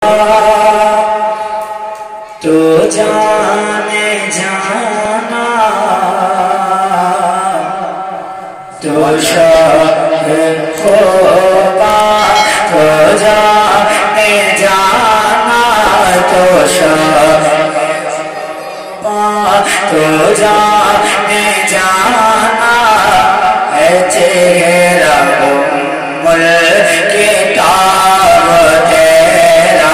تو جانے جانا تو شاہ خوبا تو جانے جانا تو شاہ تو جانے جانا ہے چہرہ کتاب تیرا.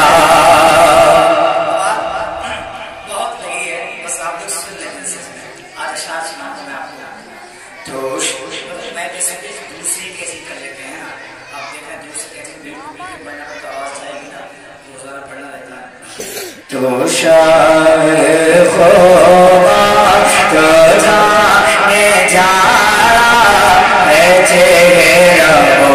بہت لگی ہے بس آپ لوگ سن لیں آج اشعار سناتا میں آپ کو. تو میں جیسے دوسری کیسی کر لیتے ہیں آپ دیکھیں دوسری کیسی پڑھنا تو آواز آئے گی نا روزانہ پڑھنا رہتا ہے. تو شاہ خوبا تو جانے جانا ہے چہرہ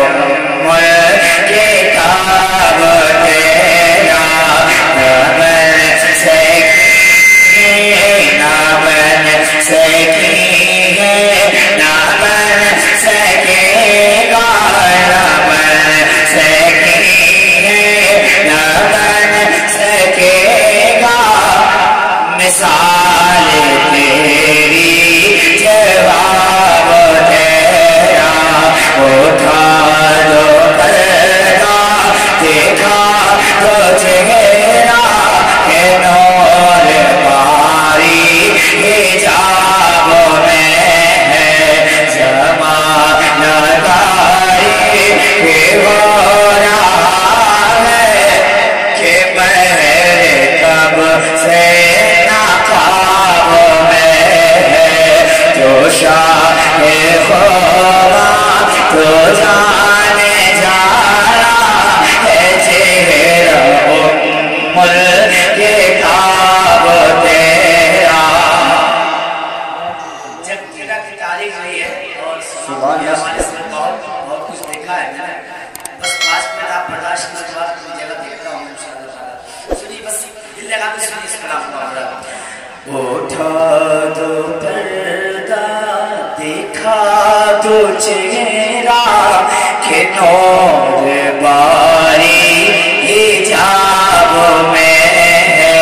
کتاب تیرا. نہ بن سکی نہ بن سکی ہے نہ بن سکے گا نہ بن سکی ہے نہ بن سکے گا. مثال تیری جواب تیرا. اٹھا دو پردہ دیکھا تو چہرہ کہ نور باری حجاب میں ہے. زمانہ داری کہ ہو رہا ہے کہ بہر کب سے نقاب میں ہے. تو شاہ خوبا تو جانے جانا ہے چہرہ کتاب تیرا. جب جگہ کی تاریخ ہوئی ہے اور ہمارے سے بہت کچھ دیکھا ہے میں نے بس 5 منٹ آپ برداشت کی بات کی جگہ دیکھتا ہوں انشاءاللہ تعالی. سنیے بس دل لگا کے سنیے اس کلام کو. اٹھا دو پردہ دیکھا تو چہرہ کہ نور باری حجاب میں ہے.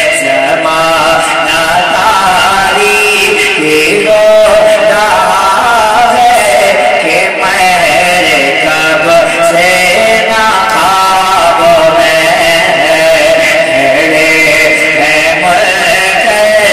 زمانہ داری کہ ہو رہا ہے کہ مہر کب سے نقاب میں ہے. کھڑے ہیں ملک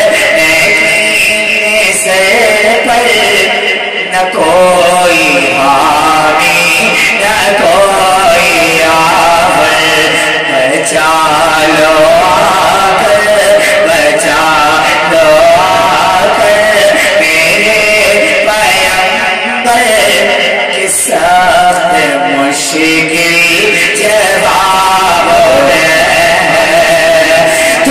نہیں سے پر نہ کوئی حامی نہ کوئی آفر. بچا لو آ کر بچا لو آ کر میرے پیغمبر کے سخت مشکل جواب ہے. تو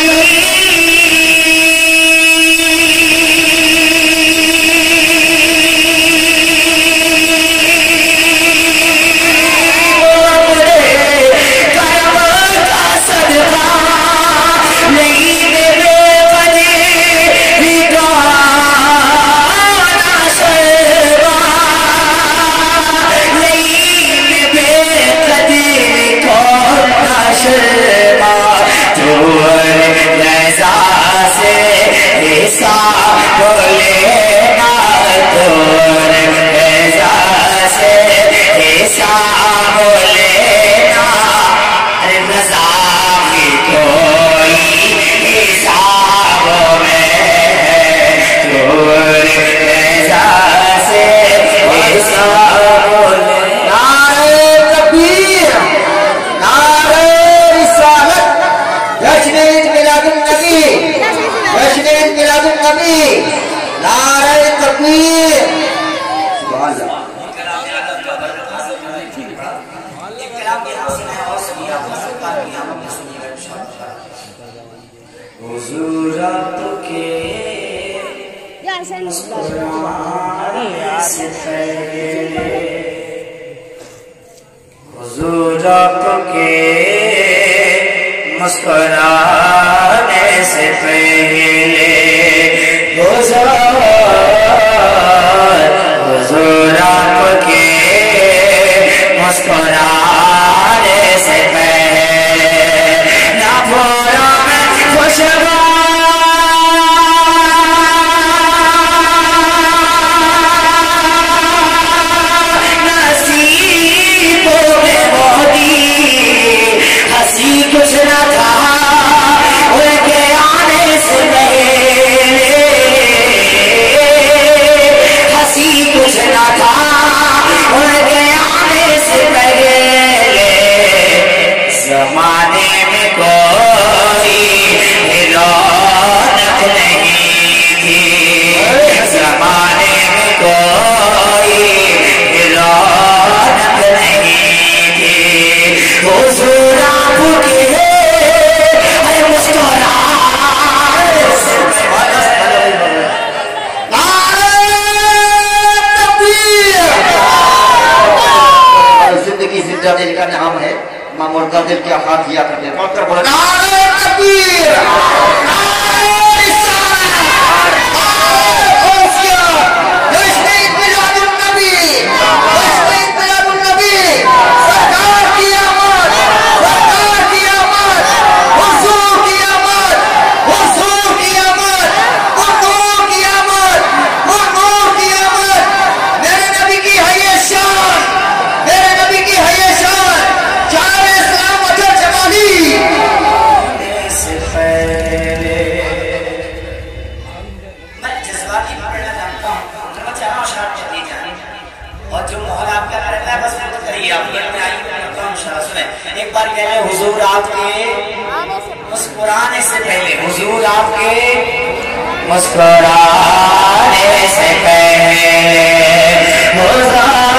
حضور آپ کے مسکرانے سے پہلے حضور آپ کے مسکرانے سے پہلے حضور آپ کے مسکرانے سے پہلے زمانے میں کوئی رونق نہیں تھی، زمانے میں کوئی رونق نہیں تھی، حضور آپ کے زندگی زندہ دل کا نام ہے، مامور کا دل کیا ہاتھ دیا کرتے ہیں، کون کر بولا نعرہ تکبیر، ایک بار کہہ لیں حضور آپ کے مسکرانے سے پہلے، حضور آپ کے مسکرانے سے پہلے، حضور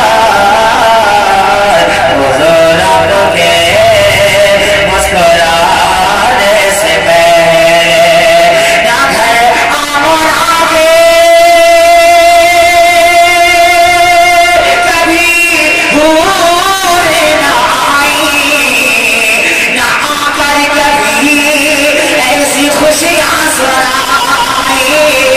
آپ کے مسکرانے سے پہلے، نہ گھر آمن آگے کبھی خوشیاں سنائی،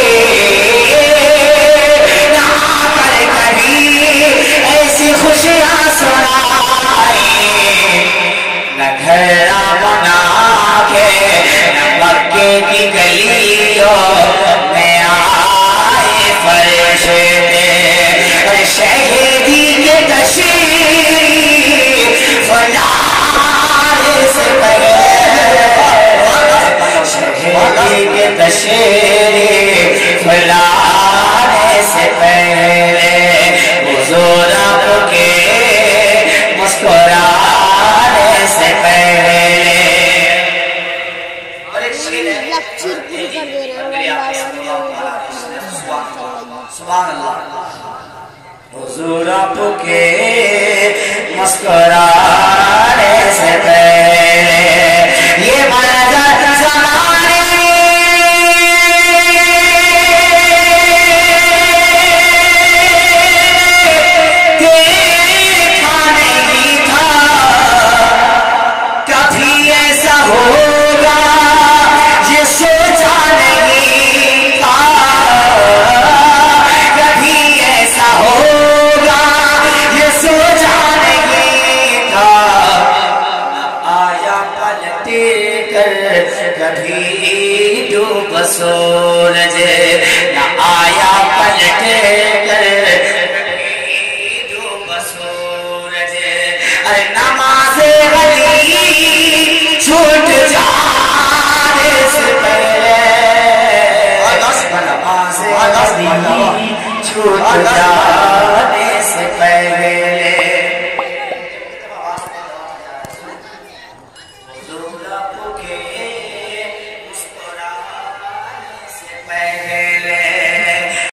نہ کر کبھی ایسی خوشیاں سنائی، نہ گھر بنا کے نہ مکے کی گلیوں میں آئے فرشتے، شہیدی کے تشریف لانے سے پہلے، شہیدی کے تشریف لانے سے پہلے، حضور آپ کے مسکرانے سے پہلے، سبحان اللہ، حضور آپ کے مسکرانے سے پہلے، یہ منظر زمانے دیکھا نہیں تھا، کبھی ایسا ہوگا یہ سوچا نہیں تھا، کبھی ایسا ہوگا یہ سوچا نہیں تھا، آیا پلٹے کر کبھی ڈوب سورج، نہ آیا پلٹے کر کبھی ڈوب سورج، نماز ولی چھوٹ جانے سے پہلے، نماز ولی چھوٹ جانے